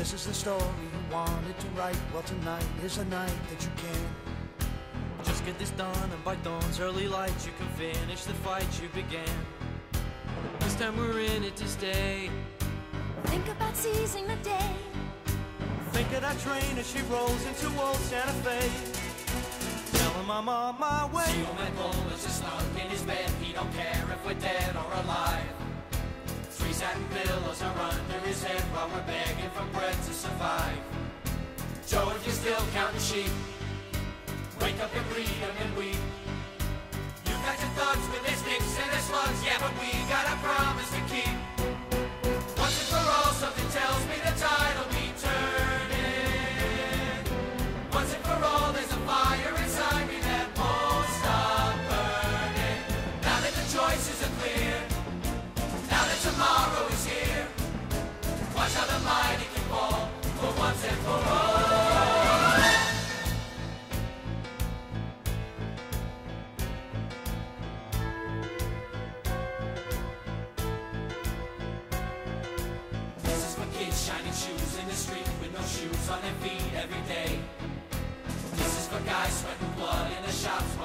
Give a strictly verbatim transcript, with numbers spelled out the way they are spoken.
This is the story you wanted to write. Well, tonight is a night that you can. Just get this done, and by dawn's early light you can finish the fight you began. This time we're in it to stay. Think about seizing the day. Think of that train as she rolls into old Santa Fe. Tell him I'm on my way. See old man Bull is just snug in his bed. He don't care if we're dead or alive. Three satin pillows are under his head while we're begging for bread to survive. Joe, if you're still counting sheep, wake up and read them and weep. You got your thugs with their sticks and their slugs, yeah, but we got a promise to keep. Once and for all, something tells me the tide will be turning. Once and for all, there's a fire inside me that won't stop burning. Now that the choices are clear, now that tomorrow is here, watch how the mighty can fall for once and for all. Shining shoes in the street with no shoes on their feet every day. This is for guys sweating blood in the shops